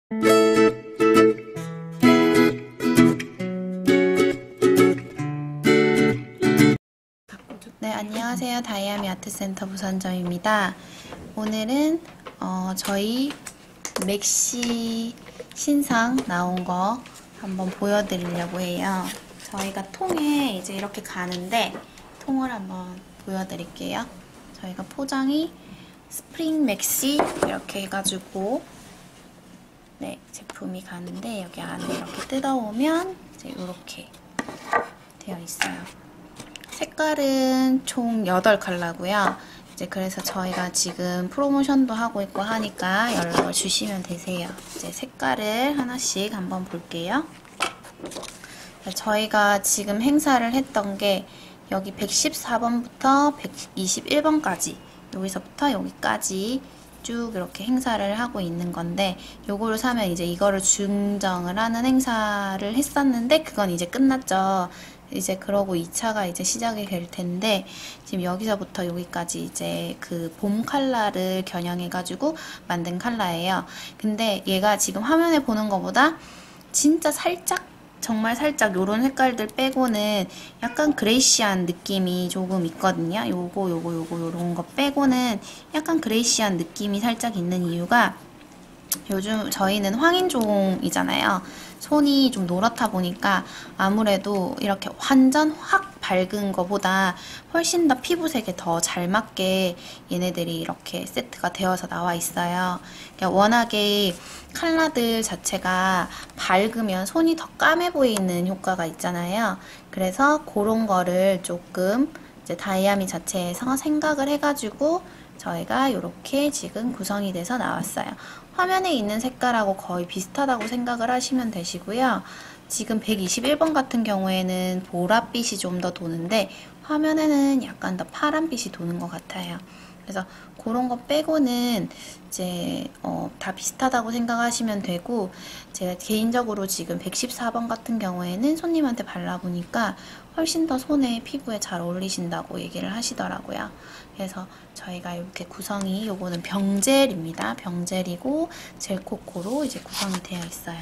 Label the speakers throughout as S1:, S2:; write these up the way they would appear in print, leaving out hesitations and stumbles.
S1: 네, 안녕하세요. 다이아미 아트센터 부산점입니다. 오늘은 저희 맥시 신상 나온 거 한번 보여드리려고 해요. 저희가 통에 이제 이렇게 가는데 통을 한번 보여드릴게요. 저희가 포장이 스프링 맥시 이렇게 해가지고 네, 제품이 가는데 여기 안에 이렇게 뜯어오면 이제 이렇게 되어 있어요. 색깔은 총 8컬러고요. 이제 그래서 저희가 지금 프로모션도 하고 있고 하니까 연락을 주시면 되세요. 이제 색깔을 하나씩 한번 볼게요. 저희가 지금 행사를 했던 게 여기 114번부터 121번까지 여기서부터 여기까지 쭉 이렇게 행사를 하고 있는 건데 요거를 사면 이제 이거를 증정을 하는 행사를 했었는데 그건 이제 끝났죠. 이제 그러고 2차가 이제 시작이 될 텐데 지금 여기서부터 여기까지 이제 그 봄 컬러를 겨냥해가지고 만든 컬러예요. 근데 얘가 지금 화면에 보는 것보다 진짜 살짝 정말 살짝 요런 색깔들 빼고는 약간 그레이시한 느낌이 조금 있거든요. 요런 거 빼고는 약간 그레이시한 느낌이 살짝 있는 이유가 요즘 저희는 황인종이잖아요. 손이 좀 노랗다 보니까 아무래도 이렇게 완전 확 밝은 거보다 훨씬 더 피부색에 더 잘 맞게 얘네들이 이렇게 세트가 되어서 나와 있어요. 그러니까 워낙에 컬러들 자체가 밝으면 손이 더 까매 보이는 효과가 있잖아요. 그래서 그런 거를 조금 이제 다이아미 자체에서 생각을 해가지고 저희가 이렇게 지금 구성이 돼서 나왔어요. 화면에 있는 색깔하고 거의 비슷하다고 생각을 하시면 되시고요. 지금 121번 같은 경우에는 보랏빛이 좀 더 도는데 화면에는 약간 더 파란빛이 도는 것 같아요. 그래서 그런 거 빼고는 이제 다 비슷하다고 생각하시면 되고 제가 개인적으로 지금 114번 같은 경우에는 손님한테 발라보니까 훨씬 더 손에 피부에 잘 어울리신다고 얘기를 하시더라고요. 그래서 저희가 이렇게 구성이 요거는 병젤입니다. 병젤이고 젤코코로 이제 구성이 되어 있어요.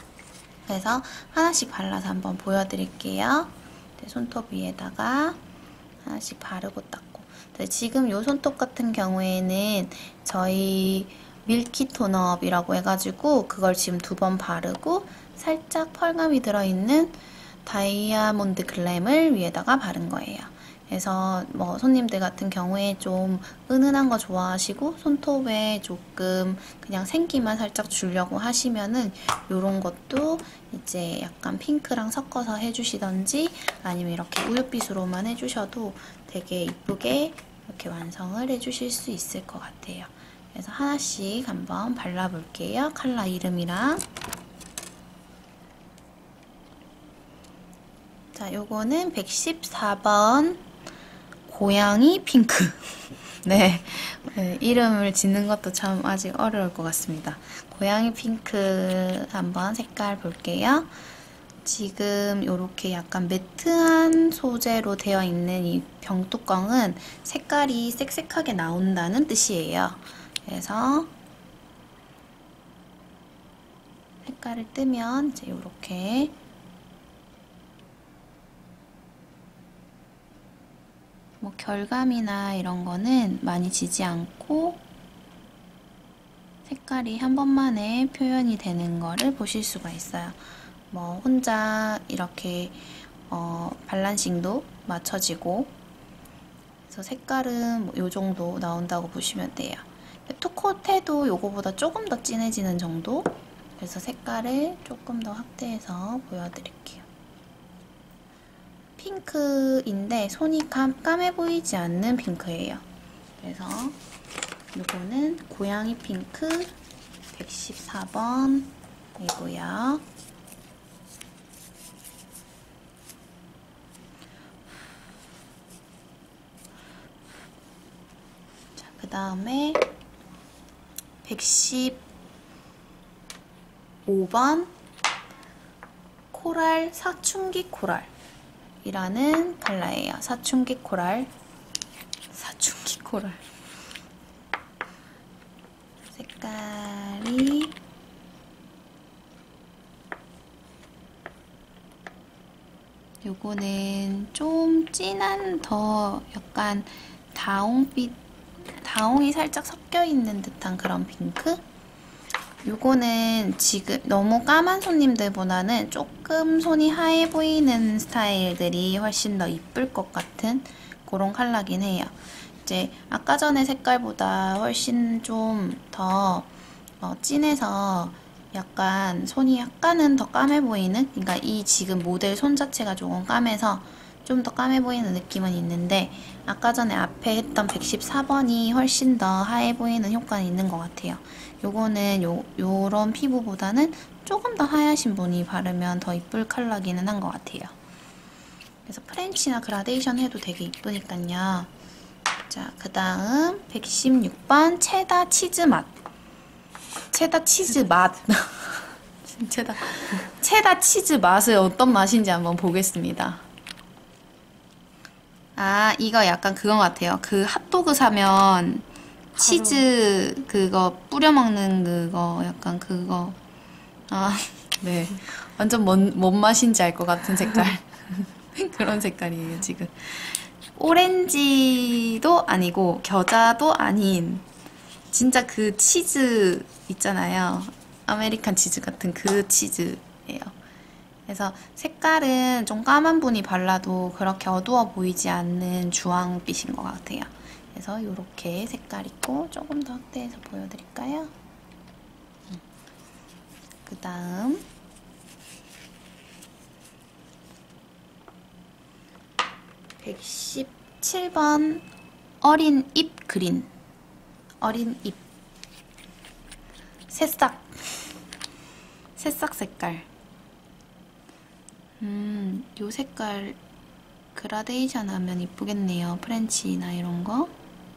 S1: 그래서 하나씩 발라서 한번 보여드릴게요. 손톱 위에다가 하나씩 바르고 닦고. 지금 요 손톱 같은 경우에는 저희 밀키 톤업이라고 해가지고 그걸 지금 2번 바르고 살짝 펄감이 들어있는 다이아몬드 글램을 위에다가 바른 거예요. 그래서 뭐 손님들 같은 경우에 좀 은은한 거 좋아하시고 손톱에 조금 그냥 생기만 살짝 주려고 하시면은 요런 것도 이제 약간 핑크랑 섞어서 해주시던지 아니면 이렇게 우윳빛으로만 해주셔도 되게 이쁘게 이렇게 완성을 해주실 수 있을 것 같아요. 그래서 하나씩 한번 발라볼게요. 컬러 이름이랑. 자, 요거는 114번 고양이 핑크. 네, 이름을 짓는 것도 참 아직 어려울 것 같습니다. 고양이 핑크 한번 색깔 볼게요. 지금 이렇게 약간 매트한 소재로 되어 있는 이 병뚜껑은 색깔이 색색하게 나온다는 뜻이에요. 그래서 색깔을 뜨면 이제 이렇게 뭐 결감이나 이런 거는 많이 지지 않고 색깔이 한 번만에 표현이 되는 거를 보실 수가 있어요. 뭐 혼자 이렇게 밸런싱도 맞춰지고 그래서 색깔은 뭐 요 정도 나온다고 보시면 돼요. 투콧 해도 요거보다 조금 더 진해지는 정도? 그래서 색깔을 조금 더 확대해서 보여드릴게요. 핑크인데 손이 까매 보이지 않는 핑크예요. 그래서 이거는 고양이 핑크 114번이고요. 자, 그 다음에 115번 코랄 사춘기 코랄 이라는 컬러예요. 사춘기 코랄. 색깔이 요거는 좀 진한 더 약간 다홍빛, 다홍이 살짝 섞여 있는 듯한 그런 핑크? 요거는 지금 너무 까만 손님들보다는 조금 손이 하얘 보이는 스타일들이 훨씬 더 이쁠 것 같은 그런 컬러긴 해요. 이제 아까 전에 색깔보다 훨씬 좀 더 진해서 약간 손이 약간은 더 까매 보이는, 그러니까 이 지금 모델 손 자체가 조금 까매서 좀 더 까매 보이는 느낌은 있는데 아까 전에 앞에 했던 114번이 훨씬 더 하얘 보이는 효과는 있는 것 같아요. 요거는 요런 피부보다는 조금 더 하얗신 분이 바르면 더 이쁠 컬러기는 한 것 같아요. 그래서 프렌치나 그라데이션 해도 되게 이쁘니까요. 자, 그 다음 116번 체다 치즈 맛. 체다 치즈 맛. 체다 치즈 맛을 어떤 맛인지 한번 보겠습니다. 아, 이거 약간 그거 같아요. 그 핫도그 사면 치즈 그거 뿌려 먹는 그거 약간 그거. 아, 네. 완전 뭔 맛인지 알 것 같은 색깔. 그런 색깔이에요, 지금. 오렌지도 아니고 겨자도 아닌 진짜 그 치즈 있잖아요. 아메리칸 치즈 같은 그 치즈예요. 그래서 색깔은 좀 까만 분이 발라도 그렇게 어두워 보이지 않는 주황빛인 것 같아요. 그래서 이렇게 색깔 있고 조금 더 확대해서 보여드릴까요? 그 다음 117번 어린 잎 그린. 어린 잎 새싹 색깔. 요 색깔 그라데이션 하면 이쁘겠네요. 프렌치나 이런 거.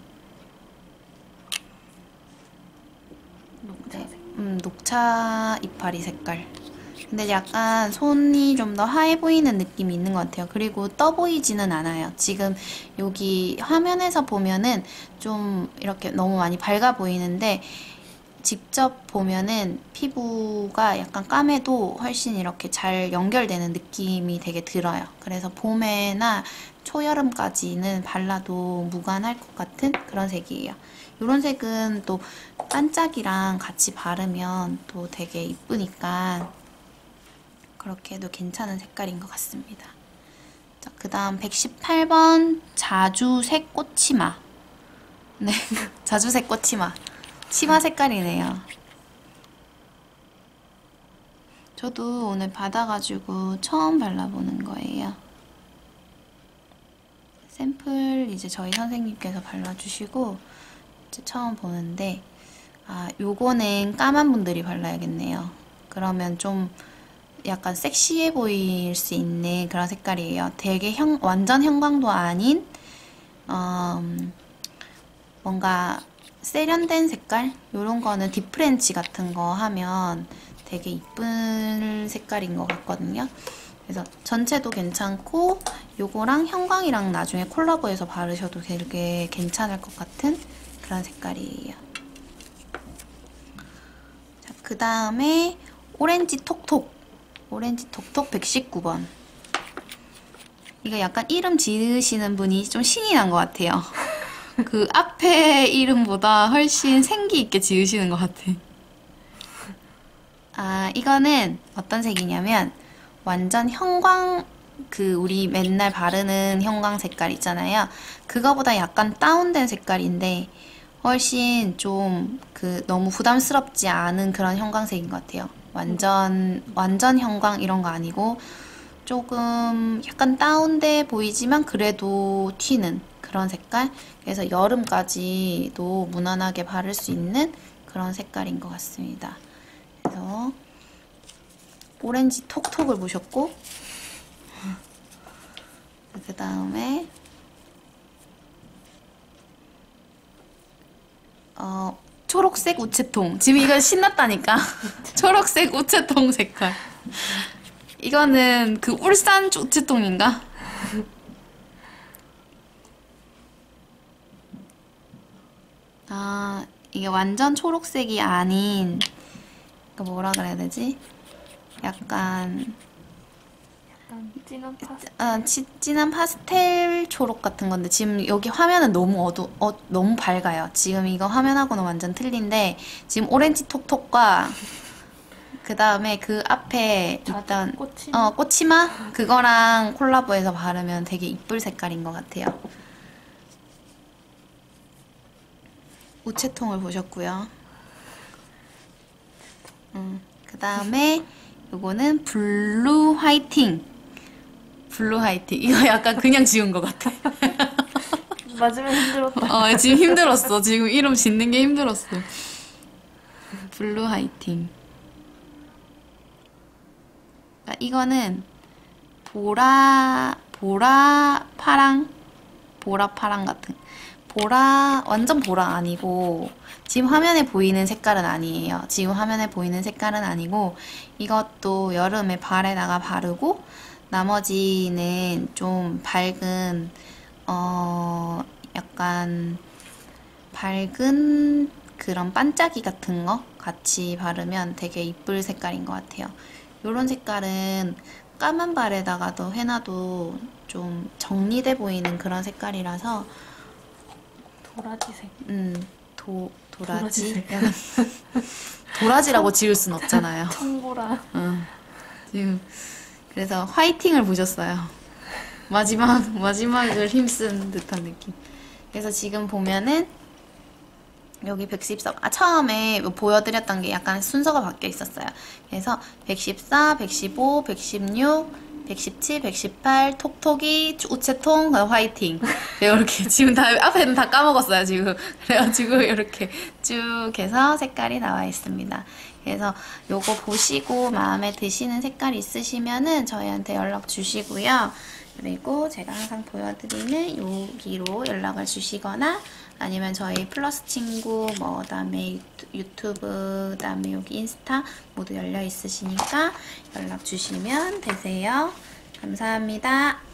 S1: 녹차 이파리 색깔. 근데 약간 손이 좀 더 하얘 보이는 느낌이 있는 것 같아요. 그리고 떠 보이지는 않아요. 지금 여기 화면에서 보면은 좀 이렇게 너무 많이 밝아 보이는데 직접 보면은 피부가 약간 까매도 훨씬 이렇게 잘 연결되는 느낌이 되게 들어요. 그래서 봄에나 초여름까지는 발라도 무관할 것 같은 그런 색이에요. 이런 색은 또 반짝이랑 같이 바르면 또 되게 이쁘니까 그렇게 해도 괜찮은 색깔인 것 같습니다. 자, 그 다음 118번 자주색 꽃치마. 네, 자주색 꽃치마. 치마 색깔이네요. 저도 오늘 받아가지고 처음 발라보는 거예요. 샘플 이제 저희 선생님께서 발라주시고 이제 처음 보는데, 아, 요거는 까만 분들이 발라야겠네요. 그러면 좀 약간 섹시해 보일 수 있는 그런 색깔이에요. 되게 완전 형광도 아닌 뭔가 세련된 색깔? 요런 거는 딥프렌치 같은 거 하면 되게 이쁜 색깔인 것 같거든요. 그래서 전체도 괜찮고 요거랑 형광이랑 나중에 콜라보해서 바르셔도 되게 괜찮을 것 같은 그런 색깔이에요. 자, 그 다음에 오렌지 톡톡 119번. 이거 약간 이름 지으시는 분이 좀 신이 난 것 같아요. 그 앞에 이름보다 훨씬 생기 있게 지으시는 것 같아. 아, 이거는 어떤 색이냐면 완전 형광, 그 우리 맨날 바르는 형광 색깔 있잖아요. 그거보다 약간 다운된 색깔인데 훨씬 좀 그 너무 부담스럽지 않은 그런 형광색인 것 같아요. 완전 형광 이런 거 아니고 조금 약간 다운돼 보이지만 그래도 튀는 그런 색깔. 그래서 여름까지도 무난하게 바를 수 있는 그런 색깔인 것 같습니다. 그래서 오렌지 톡톡을 보셨고, 그 다음에 초록색 우체통. 지금 이거 신났다니까. 초록색 우체통 색깔. 이거는 그 울산 우체통인가? 아, 이게 완전 초록색이 아닌, 그 뭐라 그래야 되지? 약간
S2: 약간 진한 파스텔.
S1: 진한 파스텔 초록 같은 건데 지금 여기 화면은 너무 너무 밝아요. 지금 이거 화면하고는 완전 틀린데 지금 오렌지 톡톡과 그 다음에 그 앞에 일단 꼬치마 그거랑 콜라보해서 바르면 되게 이쁠 색깔인 것 같아요. 우체통을 보셨고요. 그 다음에 요거는 블루 화이팅. 이거 약간 그냥 지운 것 같아.
S2: 맞으면 힘들었다.
S1: 지금 힘들었어. 지금 이름 짓는 게 힘들었어. 블루 화이팅. 이거는 보라 파랑 같은 완전 보라 아니고 지금 화면에 보이는 색깔은 아니에요. 지금 화면에 보이는 색깔은 아니고 이것도 여름에 발에다가 바르고 나머지는 좀 밝은 약간 밝은 그런 반짝이 같은 거 같이 바르면 되게 이쁠 색깔인 것 같아요. 요런 색깔은 까만 발에다가도 해놔도 좀 정리돼 보이는 그런 색깔이라서
S2: 도라지색.
S1: 도라지? 도라지라고 지을 순 없잖아요.
S2: 청보라.
S1: 지금 그래서 화이팅을 보셨어요. 마지막을 힘쓴 듯한 느낌. 그래서 지금 보면은 여기 114, 처음에 보여드렸던 게 약간 순서가 바뀌어 있었어요. 그래서 114, 115, 116, 117, 118, 톡톡이, 우체통, 화이팅. 이렇게 지금 다 앞에는 다 까먹었어요, 지금. 그래가지고 이렇게 쭉 해서 색깔이 나와 있습니다. 그래서 요거 보시고 마음에 드시는 색깔 있으시면은 저희한테 연락 주시고요. 그리고 제가 항상 보여드리는 여기로 연락을 주시거나 아니면 저희 플러스 친구, 그다음에 유튜브, 그다음에 여기 인스타 모두 열려 있으시니까 연락 주시면 되세요. 감사합니다.